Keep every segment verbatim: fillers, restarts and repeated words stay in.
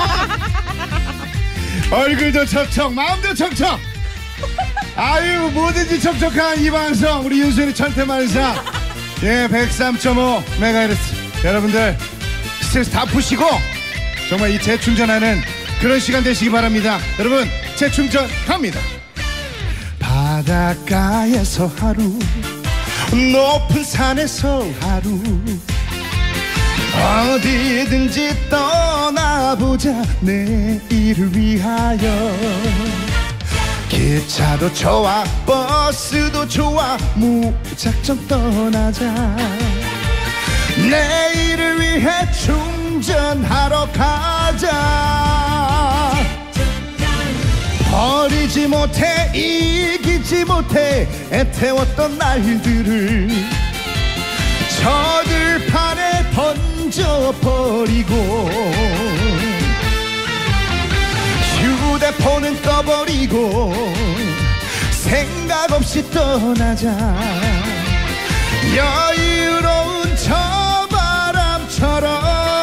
얼굴도 척척 마음도 척척. 아유 뭐든지 척척한 이 방송 우리 윤수현의 천태만상. 예, 백삼 점 오 메가헤르츠. 여러분들 스트레스 다 푸시고 정말 이 재충전하는 그런 시간 되시기 바랍니다. 여러분 재충전 갑니다. 바닷가에서 하루, 높은 산에서 하루, 어디든지 떠나보자 내일을 위하여. 기차도 좋아 버스도 좋아 무작정 떠나자. 내일을 위해 충전하러 가자. 버리지 못해 이기지 못해 애태웠던 날들을 저 들판에 던져버리고 휴대폰은 꺼버리고 생각 없이 떠나자. 여유로운 저 바람처럼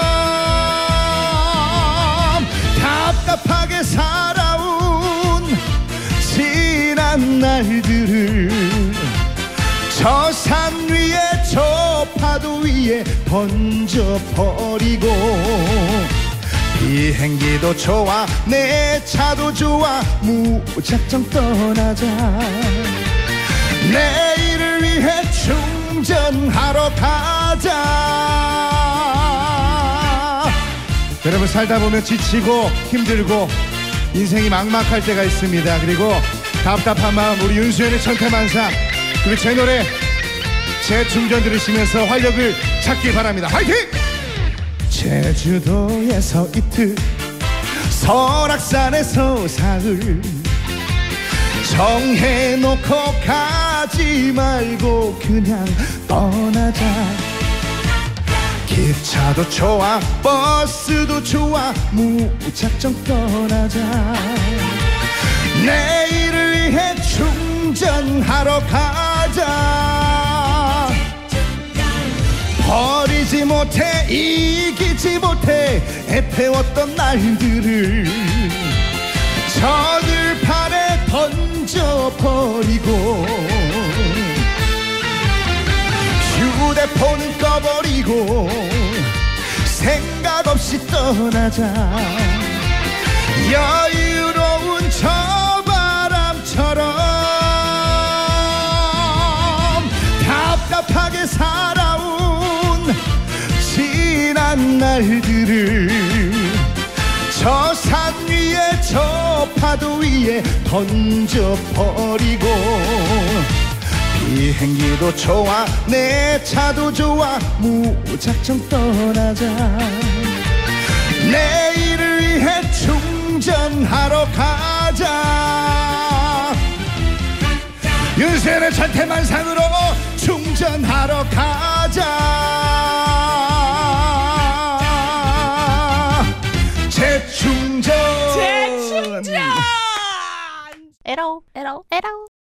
답답하게 살아온 지난 날들을 저 산 위에 저 파도 위에 던져버리고. 비행기도 좋아 내 차도 좋아 무작정 떠나자. 내일을 위해 충전하러 가자. 여러분 살다 보면 지치고 힘들고 인생이 막막할 때가 있습니다. 그리고 답답한 마음 우리 윤수현의 천태만상 그리고 제 노래 재충전 들으시면서 활력을 찾길 바랍니다. 화이팅! 제주도에서 이틀, 설악산에서 사흘, 정해놓고 가지 말고 그냥 떠나자. 기차도 좋아 버스도 좋아 무작정 떠나자. 내일을 위해 충전하러 가자. 버리지 못해 이기지 못해 애태웠던 날들을 저 들판에 던져버리고 휴대폰은 꺼버리고 생각 없이 떠나자. 여유로운 저 바람처럼 답답하게 살아온 지난 날들을 저 산 위에 저 파도 위에 던져버리고. 비행기도 좋아 내 차도 좋아 무작정 떠나자. 내일을 위해 충전하러 가자. 윤수현의 천태만상으로 충전하러 가자. 재충전 재충전 에러 에러 에러